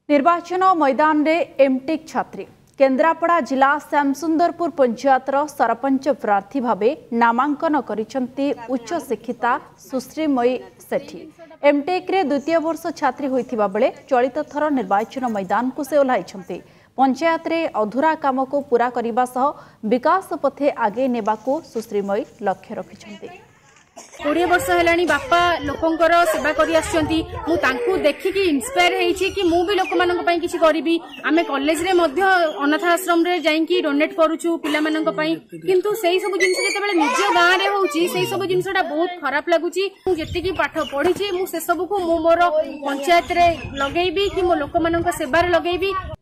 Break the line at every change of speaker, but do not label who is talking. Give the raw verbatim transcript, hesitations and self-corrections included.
निर्वाचन मैदान रे एमटेक छात्री केन्द्रापड़ा जिला श्यामसुंदरपुर पंचायतर सरपंच प्रार्थी भावे नामांकन करिसेंती उच्च शिक्षिता सुश्रीमयी सेठी। एमटेक रे द्वितीय वर्ष छात्री होइथिबा बेले चलित थर निर्वाचन मैदान को से ओह्लाइछंती। पंचायत रे अधूरा काम को पूरा करने सह विकास पथे आगे नेबाको सुश्रीमयी लक्ष्य रखिछंती।
कोड़े वर्ष है बापा लोकंकर सेवा कर देखिकी इन्स्पायर होती कि मुझे लोक मान किसी करी। आम कॉलेज रे मध्य अनाथ आश्रम रे जाइकी डोनेट करूछु पिला मानक पई, किंतु सेही सब जिंस जेतेबेले निज गाँ रे होउची सेही सब जिंसटा बहुत खराब लगुची। मु जेतिकी पाठ पढ़ी मु से सब को मु मोर पंचायत रे लगेबी कि मो लोक मानक सेवा रे लगेबी।